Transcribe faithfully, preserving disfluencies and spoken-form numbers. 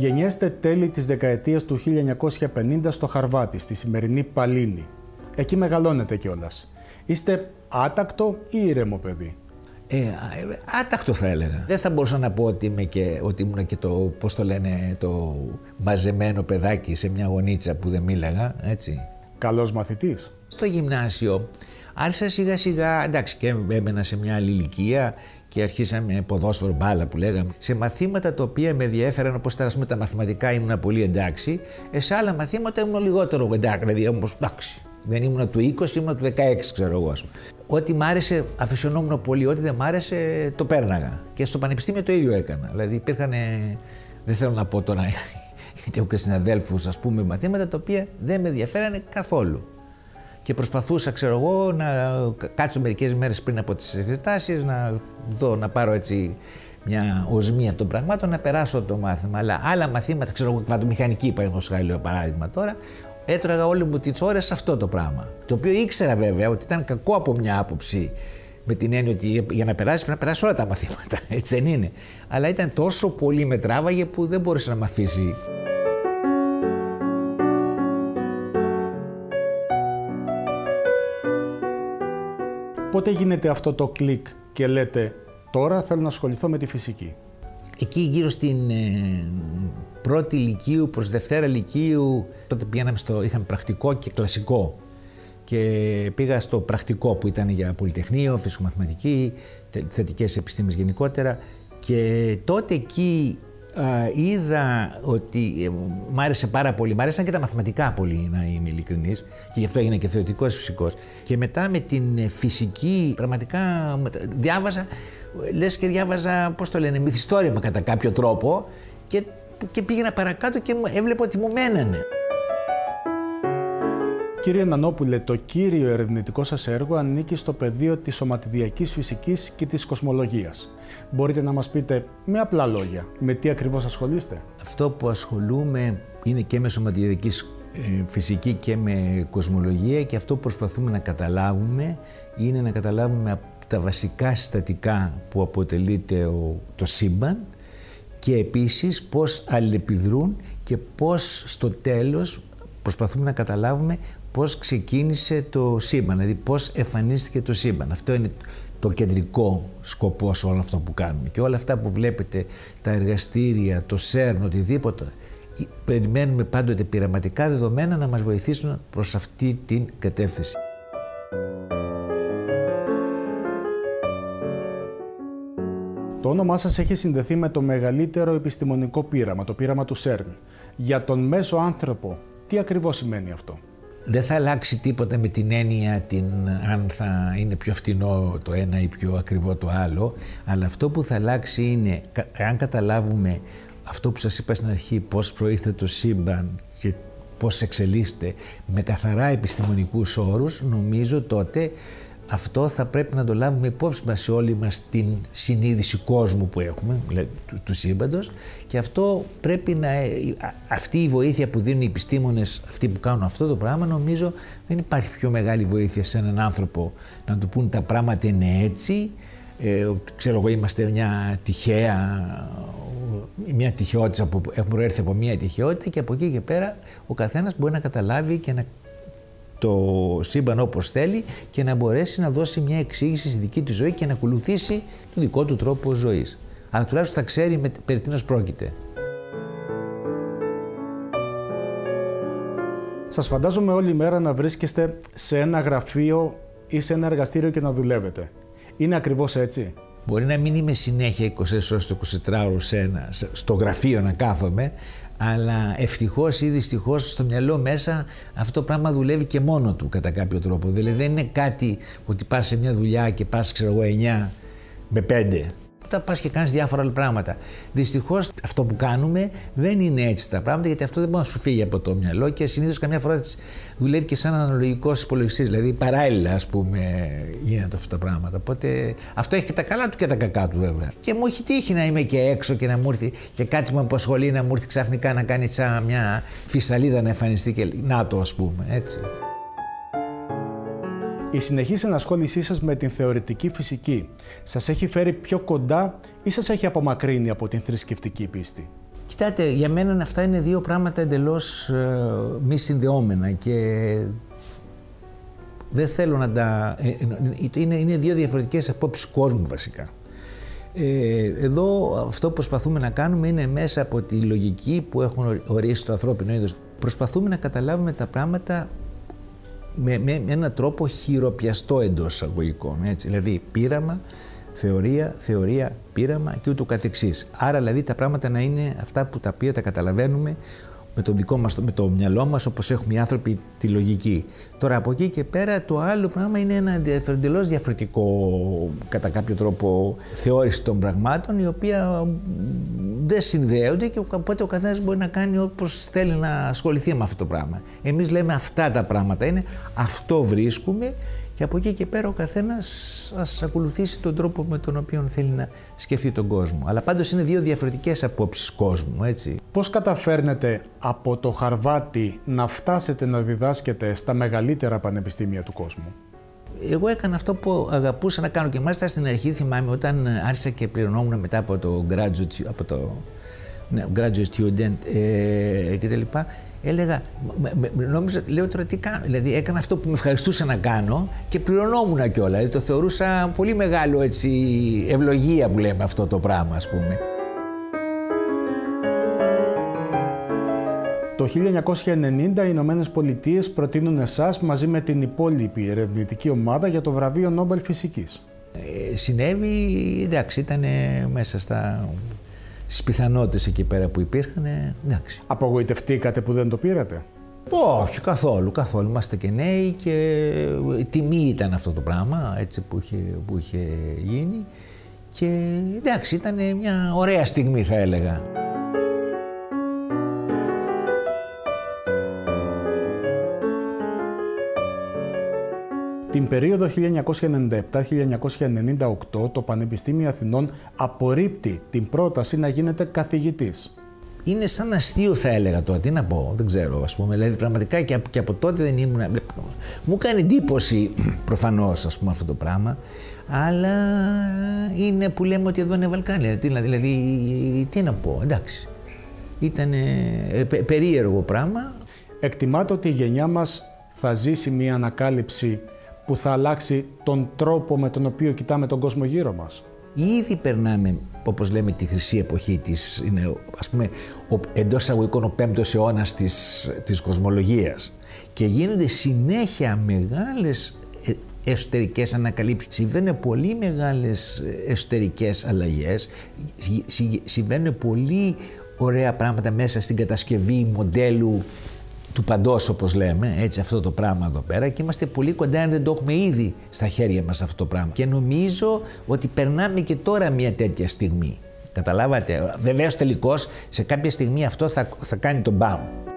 Γεννιέστε τέλη της δεκαετίας του χίλια εννιακόσια πενήντα στο Χαρβάτι, στη σημερινή Παλίνη. Εκεί μεγαλώνετε κιόλας. Είστε άτακτο ή ήρεμο παιδί? Ε, άτακτο θα έλεγα. Δεν θα μπορούσα να πω ότι, είμαι και, ότι ήμουν και το, πώς το λένε, το μαζεμένο παιδάκι σε μια γωνίτσα που δεν μίλαγα, έτσι. Καλός μαθητής? Στο γυμνάσιο άρχισα σιγά σιγά, εντάξει, και έμπαινα σε μια άλλη ηλικία και αρχίσαμε ποδόσφαιρο, μπάλα που λέγαμε. Σε μαθήματα τα οποία με ενδιέφεραν, όπως ήταν, ας πούμε, τα μαθηματικά, ήμουν πολύ εντάξει. Ε, σε άλλα μαθήματα ήμουν λιγότερο εντάξει, δηλαδή όμως εντάξει. Δεν ήμουν του είκοσι, ήμουν του δεκαέξι, ξέρω εγώ. Ό,τι μ' άρεσε, αφισιωνόμουν πολύ. Ό,τι δεν μ' άρεσε, το πέρναγα. Και στο πανεπιστήμιο το ίδιο έκανα. Δηλαδή υπήρχαν, δεν θέλω να πω τώρα, γιατί έχω και συναδέλφους, ας πούμε, μαθήματα τα οποία δεν με ενδιαφέρανε καθόλου. Και προσπαθούσα, ξέρω εγώ, να κάτσω μερικές μέρες πριν από τις εξετάσεις, να δω, να πάρω έτσι μια οσμία των πραγμάτων, να περάσω το μάθημα. Αλλά άλλα μαθήματα, ξέρω εγώ, κβαντομηχανική, παραδείγματος, παράδειγμα τώρα, έτρωγα όλες μου τις ώρες σε αυτό το πράγμα. Το οποίο ήξερα βέβαια ότι ήταν κακό από μια άποψη, με την έννοια ότι για να περάσει πρέπει να περάσει όλα τα μαθήματα. Έτσι δεν είναι? Αλλά ήταν τόσο πολύ με τράβαγε που δεν μπορούσε να με αφήσει. Πότε γίνεται αυτό το κλικ και λέτε τώρα θέλω να ασχοληθώ με τη φυσική? Εκεί γύρω στην ε, πρώτη λυκείου προς δευτέρα λυκείου, τότε πήγαμε στο, είχαμε πρακτικό και κλασικό. Και πήγα στο πρακτικό που ήταν για πολυτεχνείο, φυσικομαθηματική, θετικές επιστήμες γενικότερα. Και τότε εκεί α, είδα ότι ε, μ' άρεσε πάρα πολύ, μ' άρεσαν και τα μαθηματικά πολύ, να είμαι ειλικρινής, και γι' αυτό έγινα και θεωρητικός φυσικός. Και μετά με την φυσική πραγματικά διάβαζα, λες και διάβαζα, πώς το λένε, μυθιστόρημα κατά κάποιο τρόπο, και, και πήγαινα παρακάτω και έβλεπα ότι μου μένανε. Κύριε Νανόπουλε, το κύριο ερευνητικό σας έργο ανήκει στο πεδίο της σωματιδιακής φυσικής και της κοσμολογίας. Μπορείτε να μας πείτε με απλά λόγια με τι ακριβώς ασχολείστε? Αυτό που ασχολούμαι είναι και με σωματιδιακή φυσική και με κοσμολογία, και αυτό που προσπαθούμε να καταλάβουμε είναι να καταλάβουμε τα βασικά συστατικά που αποτελείται το σύμπαν, και επίσης πώς αλληλεπιδρούν και πώς στο τέλος προσπαθούμε να καταλάβουμε πώς ξεκίνησε το σύμπαν, δηλαδή πώς εμφανίστηκε το σύμπαν. Αυτό είναι το κεντρικό σκοπό σε όλο αυτό που κάνουμε. Και όλα αυτά που βλέπετε, τα εργαστήρια, το σέρν, οτιδήποτε, περιμένουμε πάντοτε πειραματικά δεδομένα να μας βοηθήσουν προς αυτή την κατεύθυνση. Το όνομά σας έχει συνδεθεί με το μεγαλύτερο επιστημονικό πείραμα, το πείραμα του σέρν. Για τον μέσο άνθρωπο, τι ακριβώς σημαίνει αυτό? Δεν θα αλλάξει τίποτα με την έννοια την, αν θα είναι πιο φτηνό το ένα ή πιο ακριβό το άλλο, αλλά αυτό που θα αλλάξει είναι, αν καταλάβουμε αυτό που σας είπα στην αρχή, πώς προήλθε το σύμπαν και πώς εξελίσσεται με καθαρά επιστημονικούς όρους, νομίζω τότε αυτό θα πρέπει να το λάβουμε υπόψη μας σε όλη μας την συνείδηση κόσμου που έχουμε, του, του σύμπαντος, και αυτό πρέπει να, αυτή η βοήθεια που δίνουν οι επιστήμονες, αυτοί που κάνουν αυτό το πράγμα, νομίζω δεν υπάρχει πιο μεγάλη βοήθεια σε έναν άνθρωπο να του πούν τα πράγματα είναι έτσι, ε, ξέρω εγώ, είμαστε μια τυχαία, μια τυχαιότητα που έχουμε προέρθει από μια τυχαιότητα, και από εκεί και πέρα ο καθένας μπορεί να καταλάβει και να το σύμπαν όπως θέλει και να μπορέσει να δώσει μια εξήγηση στη δική του ζωή και να ακολουθήσει τον δικό του τρόπο ζωής. Αλλά τουλάχιστον θα ξέρει με, περί τίνος πρόκειται. Σας φαντάζομαι όλη μέρα να βρίσκεστε σε ένα γραφείο ή σε ένα εργαστήριο και να δουλεύετε. Είναι ακριβώς έτσι? Μπορεί να μην είμαι συνέχεια είκοσι τέσσερις ώρες το εικοσιτετράωρο σε ένα, στο γραφείο να κάθομαι, αλλά ευτυχώς ή δυστυχώς στο μυαλό μέσα αυτό το πράγμα δουλεύει και μόνο του κατά κάποιο τρόπο. Δηλαδή δεν είναι κάτι ότι πας σε μια δουλειά και πας, ξέρω εγώ, εννιά με πέντε. Τα πας και κάνεις διάφορα άλλα πράγματα. Δυστυχώς αυτό που κάνουμε δεν είναι έτσι τα πράγματα, γιατί αυτό δεν μπορεί να σου φύγει από το μυαλό, και συνήθως καμιά φορά δουλεύει και σαν αναλογικός υπολογιστής, δηλαδή παράλληλα, ας πούμε, γίνεται αυτά τα πράγματα. Οπότε αυτό έχει και τα καλά του και τα κακά του, βέβαια. Και μου έχει τύχει να είμαι και έξω και να μου έρθει και κάτι που με απασχολεί, να μου έρθει ξαφνικά να κάνει σαν μια φυσαλίδα να εμφανιστεί και να το, ας πούμε, έτσι. Η συνεχής ενασχόλησή σας με την θεωρητική φυσική σας έχει φέρει πιο κοντά ή σας έχει απομακρύνει από την θρησκευτική πίστη? Κοιτάτε, για μένα αυτά είναι δύο πράγματα εντελώς ε, μη συνδεόμενα και δεν θέλω να τα... Ε, είναι, είναι δύο διαφορετικές απόψεις κόσμου βασικά. Ε, εδώ αυτό που προσπαθούμε να κάνουμε είναι μέσα από τη λογική που έχουν ορίσει το ανθρώπινο είδος. Προσπαθούμε να καταλάβουμε τα πράγματα με, με, με έναν τρόπο χειροπιαστό εντός εισαγωγικών. Έτσι. Δηλαδή πείραμα, θεωρία, θεωρία, πείραμα και ούτω καθεξής. Άρα δηλαδή τα πράγματα να είναι αυτά που τα οποία τα καταλαβαίνουμε με το δικό μας, με το μυαλό μας, όπως έχουμε οι άνθρωποι τη λογική. Τώρα από εκεί και πέρα το άλλο πράγμα είναι ένα εντελώς διαφορετικό κατά κάποιο τρόπο θεώρηση των πραγμάτων, η οποία δεν συνδέονται και οπότε ο καθένας μπορεί να κάνει όπως θέλει να ασχοληθεί με αυτό το πράγμα. Εμείς λέμε αυτά τα πράγματα είναι, αυτό βρίσκουμε και από εκεί και πέρα ο καθένας ας ακολουθήσει τον τρόπο με τον οποίο θέλει να σκεφτεί τον κόσμο. Αλλά πάντως είναι δύο διαφορετικές απόψεις κόσμου, έτσι. Πώς καταφέρνετε από το Χαρβάτι να φτάσετε να διδάσκετε στα μεγαλύτερα πανεπιστήμια του κόσμου? Εγώ έκανα αυτό που αγαπούσα να κάνω και μάλιστα στην αρχή θυμάμαι όταν άρχισα και πληρωνόμουν μετά από το graduate, από το, ναι, graduate student ε, και τα λοιπά. Έλεγα, νόμιζα, λέω τώρα τι κάνω, δηλαδή έκανα αυτό που με ευχαριστούσα να κάνω και πληρωνόμουν κιόλα, δηλαδή το θεωρούσα πολύ μεγάλο έτσι ευλογία που λέμε αυτό το πράγμα ας πούμε. Το χίλια εννιακόσια ενενήντα οι Ηνωμένες Πολιτείες προτείνουν εσάς μαζί με την υπόλοιπη ερευνητική ομάδα για το βραβείο Νόμπελ Φυσικής. Ε, συνέβη, εντάξει, ήταν μέσα στα... στις πιθανότητες εκεί πέρα που υπήρχαν, εντάξει. Απογοητευτήκατε που δεν το πήρατε? Όχι, καθόλου, καθόλου. Είμαστε και νέοι και τιμή ήταν αυτό το πράγμα, έτσι που είχε, που είχε γίνει και εντάξει, ήταν μια ωραία στιγμή θα έλεγα. Την περίοδο χίλια εννιακόσια ενενήντα επτά με χίλια εννιακόσια ενενήντα οκτώ το Πανεπιστήμιο Αθηνών απορρίπτει την πρόταση να γίνετε καθηγητής. Είναι σαν αστείο θα έλεγα τώρα, τι να πω, δεν ξέρω ας πούμε, δηλαδή πραγματικά και από, και από τότε δεν ήμουν, μου κάνει εντύπωση προφανώς ας πούμε αυτό το πράγμα, αλλά είναι που λέμε ότι εδώ είναι Βαλκάνια, δηλαδή, δηλαδή τι να πω, εντάξει, ήταν ε, πε, περίεργο πράγμα. Εκτιμάται ότι η γενιά μας θα ζήσει μια ανακάλυψη που θα αλλάξει τον τρόπο με τον οποίο κοιτάμε τον κόσμο γύρω μας? Ήδη περνάμε, όπως λέμε, τη χρυσή εποχή της, είναι, ας πούμε, ο, εντός εισαγωγικών ο πέμπτος αιώνας της, της κοσμολογίας και γίνονται συνέχεια μεγάλες εσωτερικές ανακαλύψεις. Συμβαίνουν πολύ μεγάλες εσωτερικές αλλαγές, συμβαίνουν πολύ ωραία πράγματα μέσα στην κατασκευή μοντέλου του παντός όπως λέμε, έτσι αυτό το πράγμα εδώ πέρα και είμαστε πολύ κοντά αν δεν το έχουμε ήδη στα χέρια μας αυτό το πράγμα και νομίζω ότι περνάμε και τώρα μια τέτοια στιγμή. Καταλάβατε, βεβαίως τελικώς σε κάποια στιγμή αυτό θα, θα κάνει τον μπαμ.